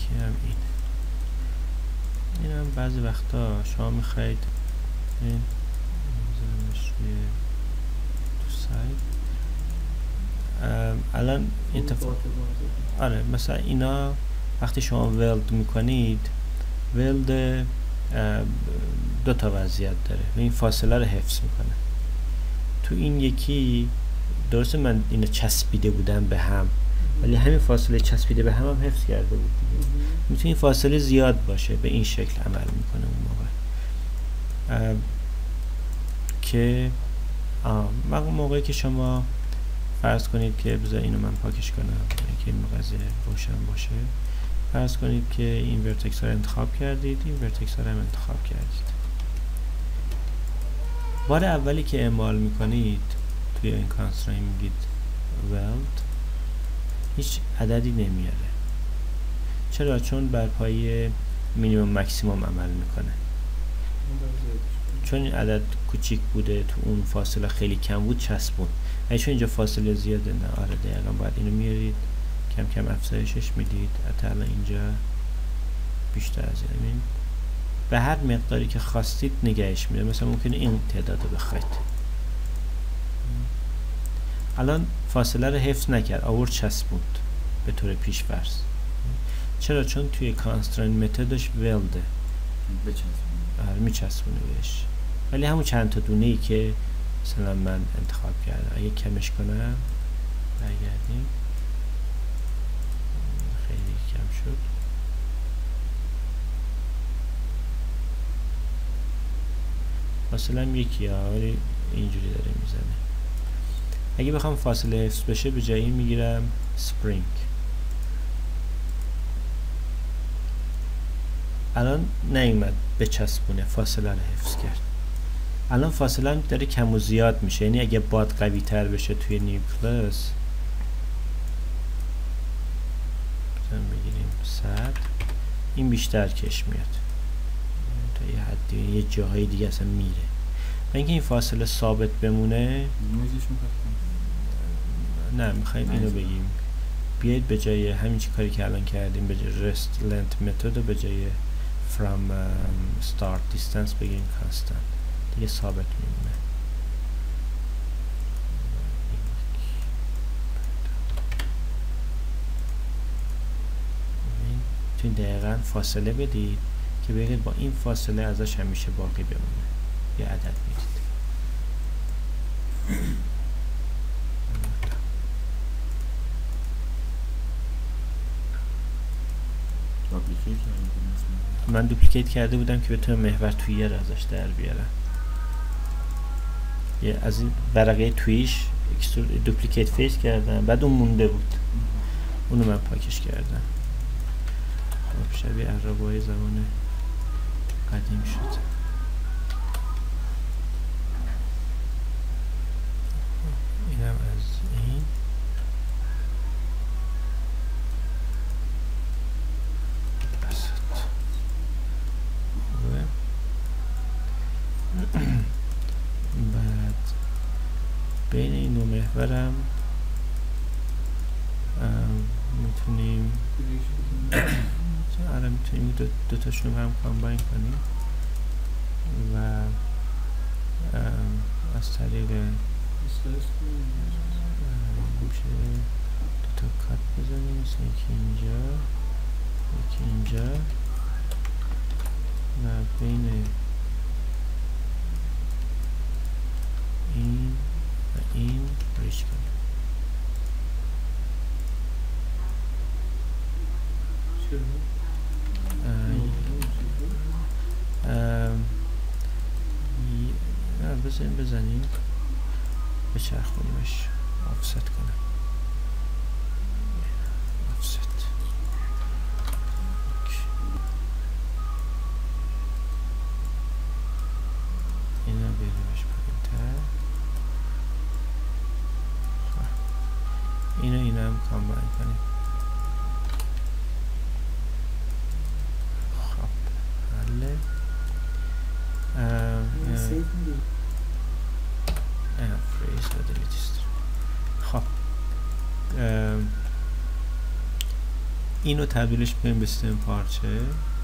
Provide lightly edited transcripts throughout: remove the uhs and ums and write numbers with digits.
یکی هم این هم بعضی وقتا شما میخواید این بزنمش روی تو سایت. الان اتفاق آره مثلا اینا وقتی شما ولد میکنید، ولد دو تا وضعیت داره و این فاصله رو حفظ میکنه. تو این یکی درسته من اینو چسبیده بودم به هم، ولی همین فاصله چسبیده به هم حفظ کرده بود دیگه. میتونه این فاصله زیاد باشه، به این شکل عمل میکنه اون موقع که موقعی که شما فرض کنید که بذار اینو من پاکش کنم که این قضیه روشن باشه. فرض کنید که این ورتکس ها رو انتخاب کردید، این ورتکس ها رو هم انتخاب کردید. بار اولی که اعمال میکنید توی این کانسترین میگید ولد، هیچ عددی نمیاره. چرا؟ چون بر پایه مینیمم مکسیمم عمل میکنه. چون این عدد کوچیک بوده تو اون فاصله خیلی کم بود چسبون. چون اینجا فاصله زیاده نه. آره دقیقا باید اینو میارید کم کم افزایشش میدید تا الان اینجا بیشتر از این. به هر مقداری که خواستید نگهش میده. مثلا ممکنه این تعداد رو بخواید. الان فاصله رو حفظ نکرد، آورد چسبوند به طور پیش‌فرض. چرا؟ چون توی کانسترین متدش ولده میچسبونه بهش، ولی همون چند تا دونه ای که مثلا من انتخاب کردم اگه کمش کنم برگردیم خیلی کم شد. فاصله هم یکی ولی اینجوری داره میزنه. اگه بخوام فاصله حفظ بشه به جای این میگیرم سپرینگ. الان نیومد بچسبونه، فاصله رو حفظ کرد. الان فاصله هم داره کم و زیاد میشه، یعنی اگه باد قوی تر بشه توی نیوکلس بگیریم 100 این بیشتر کش میاد تا یه حدی، یه جاهای دیگه اصلا میره. و اینکه این فاصله ثابت بمونه نه میخوایم اینو بگیم بیاید به جای همین چی کاری که الان کردیم به جای rest length method به جای from start distance بگیم constant دیگه ثابت میمونه. توی دقیقا فاصله بدید که بگید با این فاصله ازش همیشه باقی بمونه. یه عدد میدید. من دوپلیکیت کرده بودم که بتونم محور تویی رو ازش در بیارم. یه از این ورقه تویش دوپلیکیت فیس کردم، بعد اون مونده بود، اونو من پاکش کردم. خب شبیه عربای زمان قدیم شد. اینم از این بعد بین این دو محورم میتونیم دو تاشون هم کامباین کنیم و از طریق میشه دو تا کات بزنیم، مثل یکی اینجا یکی اینجا و بین این و این بریش کنیم. بزنیم بچرخونیمش آفست کنم. آفست اینا بیاریمش پایین تر. اینو هم کامباین کنیم. خب حله فریز و دلیتیست. خب اینو تبدیلش کنیم به سیستم پارچه.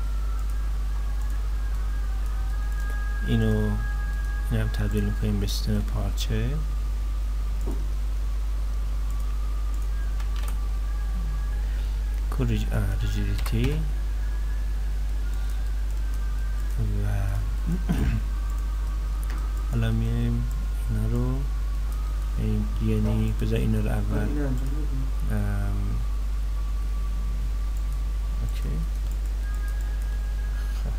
اینو هم تبدیل میکنیم به سیستم پارچه. ریجیدیتی و حالا میایم اینا رو یعنی بذار اینا رو اول اوکی. خب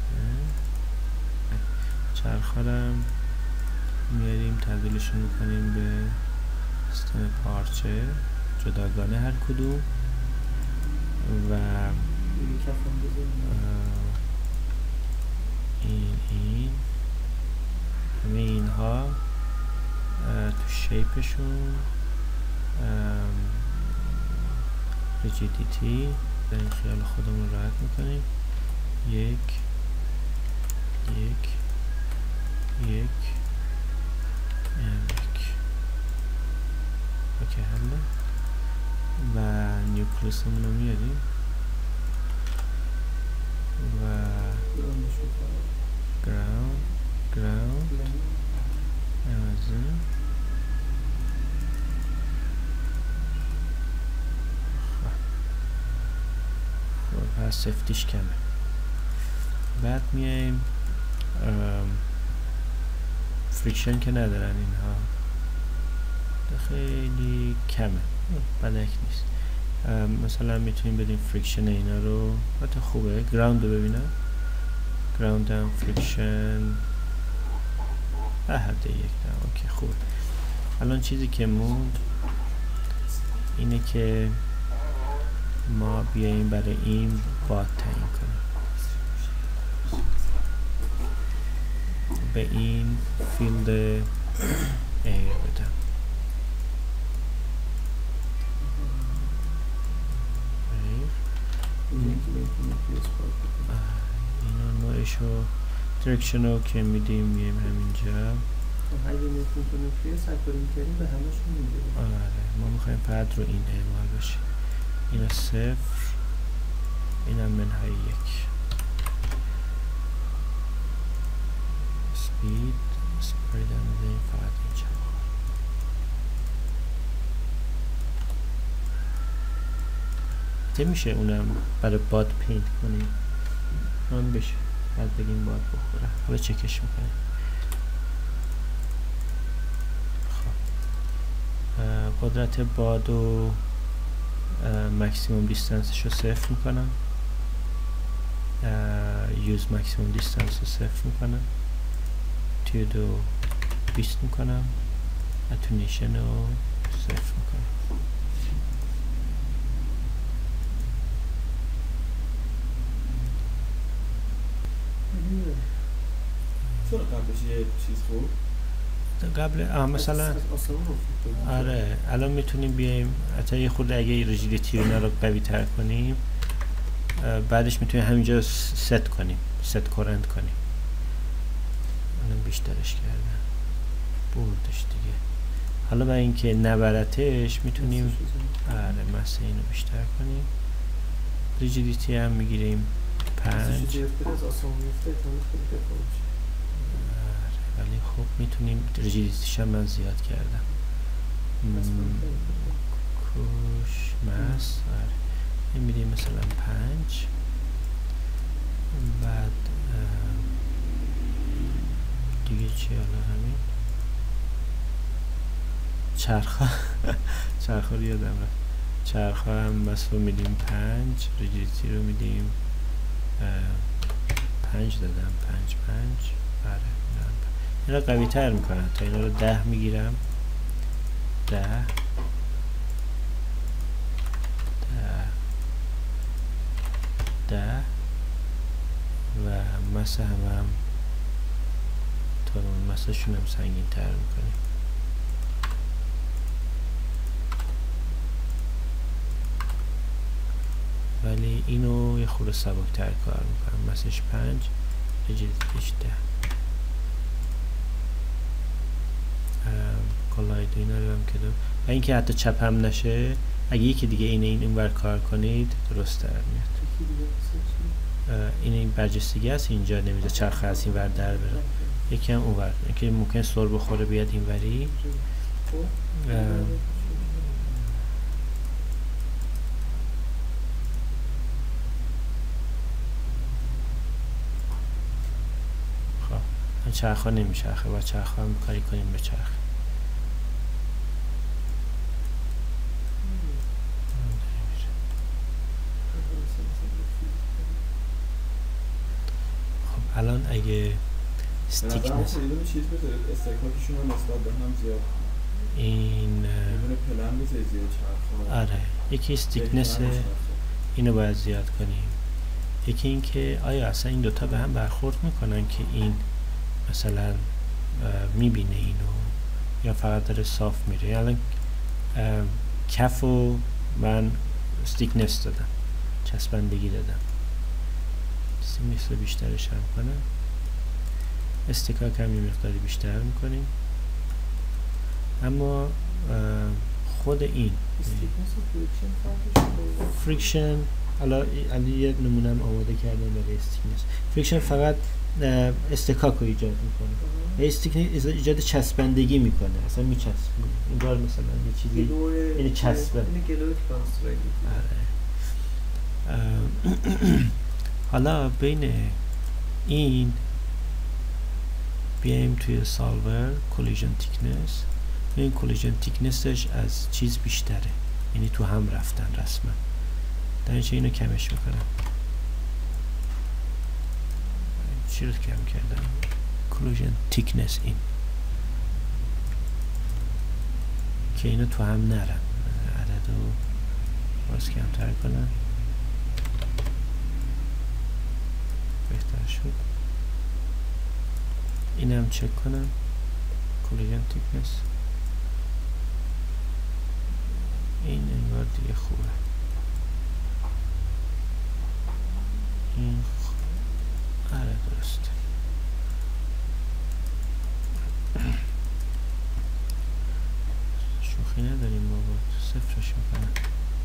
چرخارم میاریم تبدیلشون میکنیم به سیستم پارچه جداگانه هر کدوم و این همه اینها تو شیپشون ریجیدیتی در این خیال خودمون راحت میکنیم. یک اوکی حله و نیوکلیسمون رو میاریم و گراوند امازون خب پس سفتیش کمه. بعد میایم فریکشن که ندارن اینها خیلی کمه بدک نیست. مثلا میتونیم بدیم فریکشن اینا رو حتی خوبه. گراوند رو ببینم. گراوند هم فریکشن حد یک دم. اوکی خوبه. الان چیزی که موند اینه که ما بیاییم برای این باد تعیین کنیم. به این فیلد ایر بدم. اینو نوعشو ترکشن رو که میدیم میایم همینجا. اگه میتونیم توی سکورین کنیم به همشون میدیم. آره ما میخوایم پد رو این اعمال بشه. اینا 0 اینم منهای 1. سپید سپرید هم میدهیم فقط اینجا. میشه اونم برای باد پینت کنیم اون بشه بعد بگیم باد بخوره. حالا چکش میکنیم. خب قدرت باد و مکسیموم دیستنسش رو 0 میکنم. یوز مکسیموم دیستنس رو 0 میکنم. تیود رو 20 میکنم. اتونیشن رو 0 میکنم. چرا قبلش یه چیز خوب؟ قبل مثلا آره الان میتونیم بیایم حتی یه خورده اگه ریجیدیتی رو رو قوی تر کنیم بعدش میتونیم همینجا ست کنیم. ست کورنت کنیم. الان بیشترش کردم بردش دیگه. حالا برای اینکه نبرتش میتونیم آره مسه اینو بیشتر کنیم. ریجیدیتی هم میگیریم 5. ولی خب میتونیم ریجیدیتیش هم من زیاد کردم. کوش مس این میدیم مثلا 5. بعد دیگه چی حالا همین چرخ رو یادم رفت. چرخ هم بس رو میدیم 5. ریجیدیتی رو میدیم 5 دادم 5 آره اینا قوی تر میکنن تا اینا رو 10 میگیرم. 10 و مسه هم تا مسه شون هم سنگین تر میکنیم. ولی اینو یه خورده سبک تر کار میکنم. مسش 5 ریجیدیتیش 10. کلاید اینا رو هم که و اینکه حتی چپ هم نشه اگه یکی دیگه اینور کار کنید درست در میاد. یکی دیگه این برجستگی هست اینجا نمیده چرخه از این ور در بره، یکی هم اونور که ممکن سر بخوره بیاد این وری. خب چرخه نمیچرخه، با چرخه هم کاری کنیم به چرخه. الان اگه استیکنس چیز بذارید استکاکشون رو نسبت به هم زیاد این پلن بذارید زیاد چرخ. آره یکی استیکنس اینو باید زیاد کنیم، یکی این که آیا اصلا این دوتا به هم برخورد میکنن که این مثلا میبینه اینو یا فقط داره صاف میره. الان کفو من استیکنس دادم، چسبندگی دادم، مثل بیشترش هم کنم، استکاک هم یه مقداری بیشتر میکنیم. اما خود این فریکشن حالا یه نمونه هم آماده کردم برای استیکنس. فریکشن فقط استکاک رو ایجاد میکنه، استیکنس ایجاد چسبندگی میکنه، اصلا میچسبه انگار مثلا یه چیزی این چسبه. حالا بین این بیایم توی سالور کولیژن تیکنس، این کولیژن تیکنسش از چیز بیشتره، یعنی تو هم رفتن رسما، در اینجا اینو کمش میکنم. چی رو کم کردم؟ کولیژن تیکنس این که اینو تو هم نرن، عدد رو باز کمتر کنم، بهتر شد. اینم چک کنم کولیژن تیکنس، این انگار دیگه خوبه. این آره درسته. شوخی نداریم بابا، صفرش میکنم.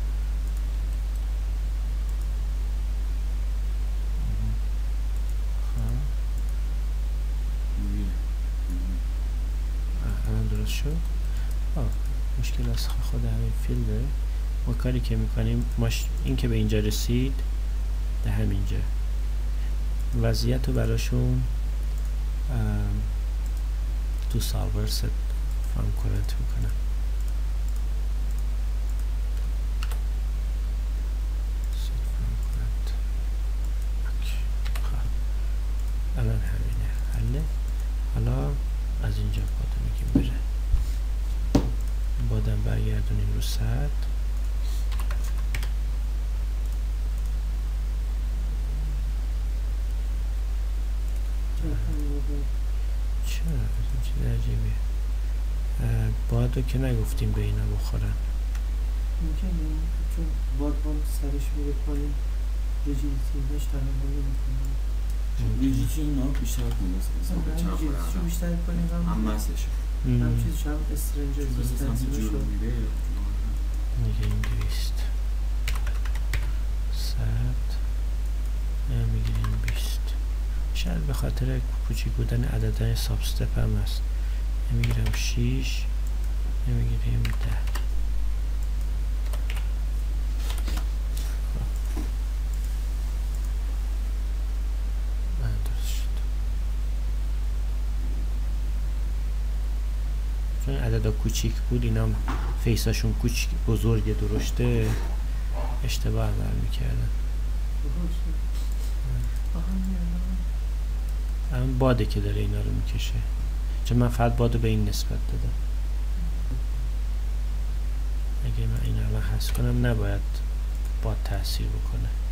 درست شد. مشکل از خود همین فیلده. ما کاری که میکنیم این که به اینجا رسید ده همینجا وضعیت رو براشون تو سالور ست فارم کرنت میکنم. الان همینه حله. حالا از اینجا بادو میگیم بره، بادم برگردونیم رو سد. چرا؟ این چیز عجیبیه. بادو که نگفتیم به اینا بخورن. ممکنه چون باد سرش میره پایین ریجیدیتیش تحمل نمیکنه. ریجیدیتی اینا بیشتر کنیم ریجیدیتی بیشتر کنیم هم مسش هم چیزش هم استرنج رزیستنسش رو میگه این 200 100 میگیریم 20. شاید به خاطر کوچیک بودن عددهای ساب استپ هم هست. میگیرم 6 میگیریم 10. چون عددا کوچیک بود اینا فیساشون کوچیک بزرگه درشته اشتباه عمل میکردن. همین باده که داره اینا رو میکشه، چون من فقط بادو به این نسبت دادم. اگه من این الان حذف کنم نباید باد تاثیر بکنه.